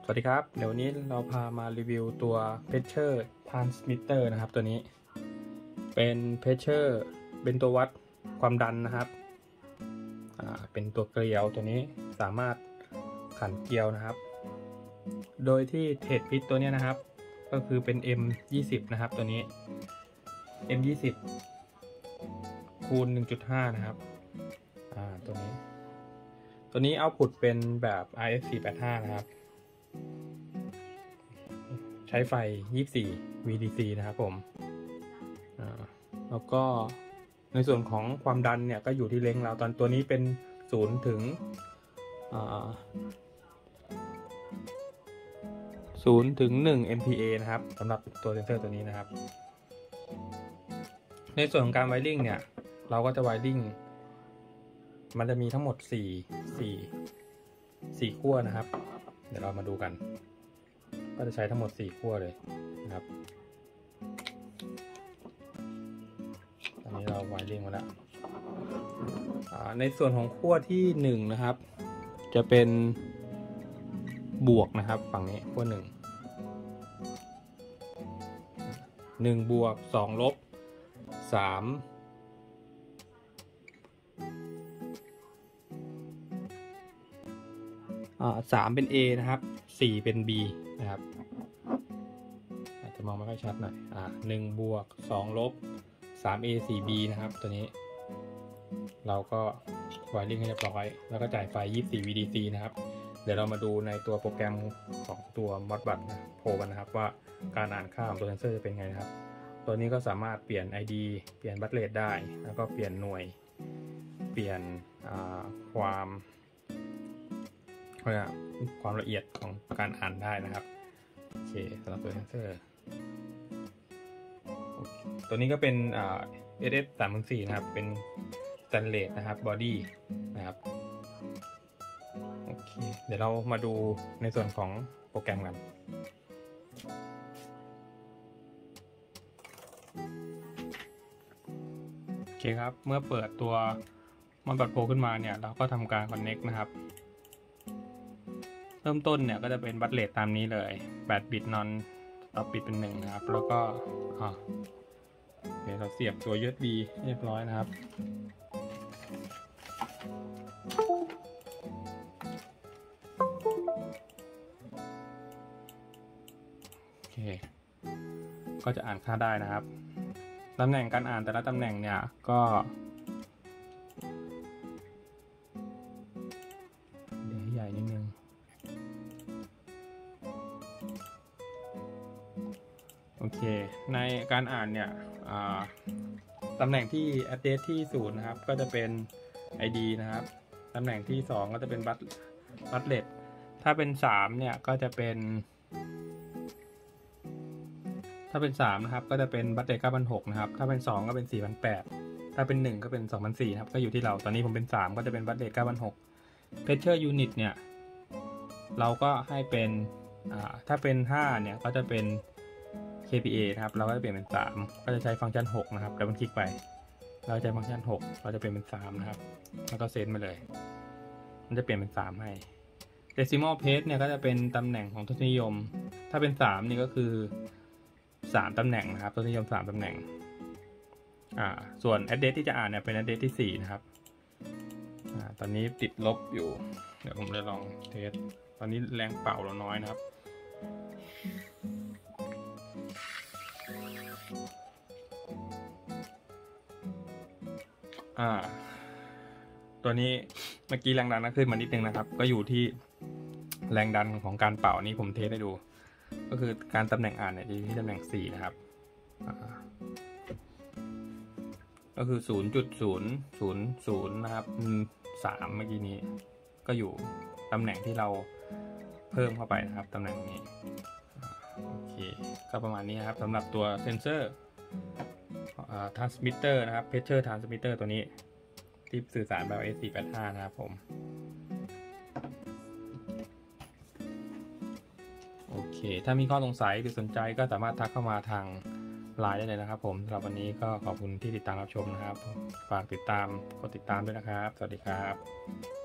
วัสดีครับเดี๋ยววันนี้เราพามารีวิวตัว Pressure Transmitter นะครับตัวนี้เป็น Pressure เป็นตัววัดความดันนะครับเป็นตัวเกลียวตัวนี้สามารถขันเกลียวนะครับโดยที่เทรดพิษตัวนี้นะครับก็คือเป็น M20 นะครับตัวนี้ M20 คูณ 1.5 นะครับตัวนี้เอาพุตเป็นแบบ RS485 นะครับใช้ไฟ24 VDC นะครับผมแล้วก็ในส่วนของความดันเนี่ยก็อยู่ที่เล้งเราตอนตัวนี้เป็น0ถึง1 MPa นะครับสำหรับตัวเซนเซอร์ตัวนี้นะครับในส่วนของการไวริ่งเนี่ยเราก็จะไวริ่งมันจะมีทั้งหมด4ขั้วนะครับเดี๋ยวเรามาดูกันก็จะใช้ทั้งหมด4ขั้วเลยนะครับตอนนี้เราไวริ่งมาแล้วในส่วนของขั้วที่1นะครับจะเป็นบวกนะครับฝั่งนี้ขั้ว1บวก2ลบ3เป็น A นะครับ4เป็น B นะครับอาจจะมองไม่ค่อยชัดหน่อย1บวก2ลบ3A 4B นะครับตัวนี้เราก็ไวริ่งให้เรียบร้อยแล้วก็จ่ายไฟ24 VDC นะครับเดี๋ยวเรามาดูในตัวโปรแกรมของตัว Modbus Pro กันนะครับว่าการอ่านค่าของตัวเซนเซอร์จะเป็นไงนะครับตัวนี้ก็สามารถเปลี่ยน ID เปลี่ยนบัตเรทได้แล้วก็เปลี่ยนหน่วยเปลี่ยนความละเอียดของการอ่านได้นะครับโอเคสำหรับตัวเซนเซอร์ตัวนี้ก็เป็นSS304นะครับเป็นสแตนเลสนะครับบอดี้นะครับโอเคเดี๋ยวเรามาดูในส่วนของโปรแกรมกันโอเคครับเมื่อเปิดตัว Modbus Pro ขึ้นมาเนี่ยเราก็ทำการ Connect นะครับเริ่มต้นเนี่ยก็จะเป็นบัตเรทตามนี้เลย8 บิตนอนต่อบิตเป็น1นะครับแล้วก็เดี๋ยวเราเสียบตัว USB เรียบร้อยนะครับโอเคก็จะอ่านค่าได้นะครับตำแหน่งการอ่านแต่ละตำแหน่งเนี่ยก็เดี๋ยวใหญ่นิดนึงโอเคในการอ่านเนี่ยตำแหน่งที่ address ที่0นะครับก็จะเป็น ID นะครับตำแหน่งที่2ก็จะเป็นบัตเรทถ้าเป็น3เนี่ยก็จะเป็น3นะครับก็จะเป็นบัตเรท 9,600 นะครับถ้าเป็น2ก็เป็น 4,800 ถ้าเป็น1ก็เป็น 2,400 ครับก็อยู่ที่เราตอนนี้ผมเป็น3ก็จะเป็นบัตเรท 9,600 Pressure Unit เนี่ยเราก็ให้เป็นถ้าเป็น5เนี่ยก็จะเป็นKPA นะครับเราก็จะเปลี่ยนเป็น3ก็จะใช้ฟังก์ชัน6นะครับแล้วมันคลิกไปเราใช้ฟังก์ชัน6เราจะเปลี่ยนเป็น3นะครับแล้วก็เซตมาเลยมันจะเปลี่ยนเป็น3ให้ Decimal Place เนี่ยก็จะเป็นตำแหน่งของทศนิยมถ้าเป็น3นี่ก็คือ3ตำแหน่งนะครับทศนิยม3ตำแหน่งส่วน address ที่จะอ่านเนี่ยเป็น address ที่4นะครับตอนนี้ติดลบอยู่เดี๋ยวผมจะลองเทสตอนนี้แรงเป่าเราน้อยนะครับตัวนี้เมื่อกี้แรงดันขึ้นมานิดนึงนะครับก็อยู่ที่แรงดันของการเป่านี้ผมเทสให้ดูก็คือการตำแหน่งอ่านเนี่ยอยู่ที่ตำแหน่ง4นะครับก็คือ 0.000 นะครับ3เมื่อกี้นี้ก็อยู่ตำแหน่งที่เราเพิ่มเข้าไปนะครับตำแหน่งนี้โอเคก็ประมาณนี้ครับสำหรับตัวเซนเซอร์transmitter นะครับ pressure transmitter ตัวนี้ที่สื่อสารแบบ RS485 นะครับผมโอเคถ้ามีข้อสงสัยหรือสนใจก็สามารถทักเข้ามาทาง LINE ได้เลยนะครับผมสำหรับวันนี้ก็ขอบคุณที่ติดตามรับชมนะครับฝากกดติดตามด้วยนะครับสวัสดีครับ